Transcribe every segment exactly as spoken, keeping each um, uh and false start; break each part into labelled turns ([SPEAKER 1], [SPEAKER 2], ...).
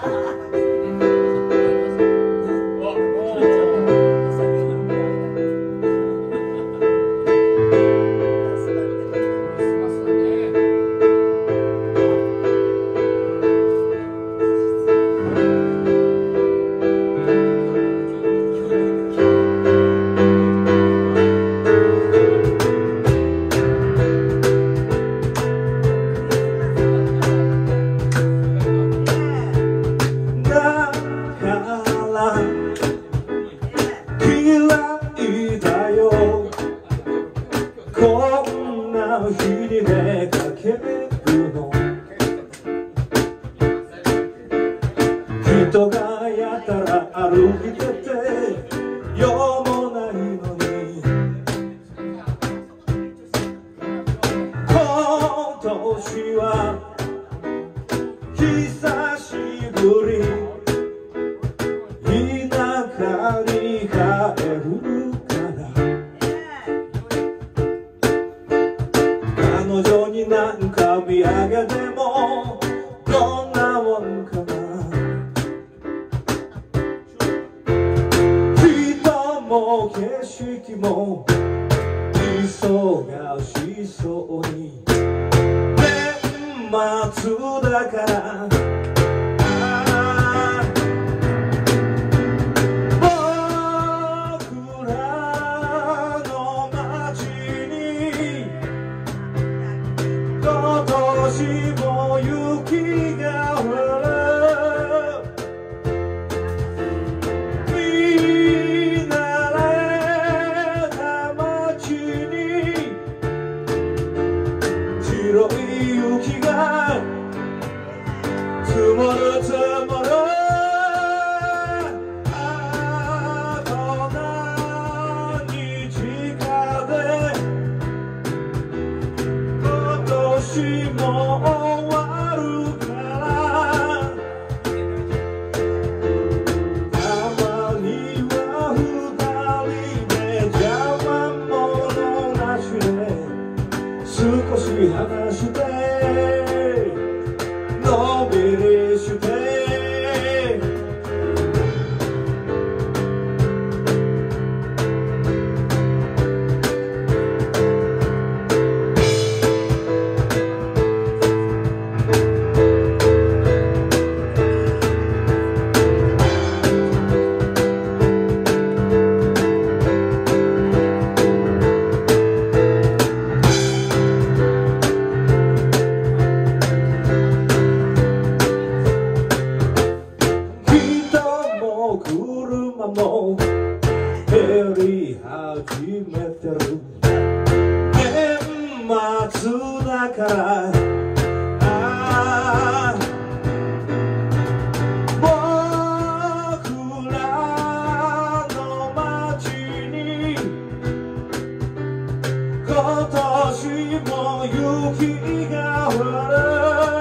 [SPEAKER 1] 人がやたら歩いてて用もないのに、今年は久しぶり田舎に帰るから彼女になんか見上げてもどんなもんかな、人も景色も忙しそうに年末だから今年も雪が降る、見慣れた街に白い雪が積もる積もる、あと何日かで今年も終わるから、たまには二人で邪魔者なしで少し話してのんびりして車も減り始めてる、年末だからああ僕らの街に今年も雪が降る、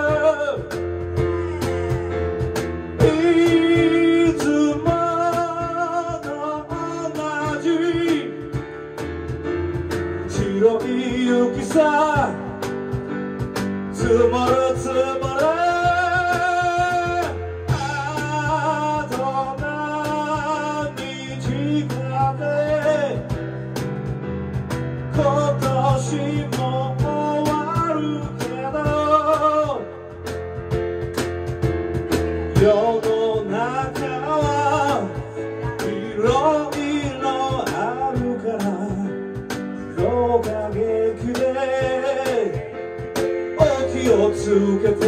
[SPEAKER 1] 白い雪さ積もる積もる、あと何日かで今年も終わるけど、世の中はいろいろあるから過激でお気をつけて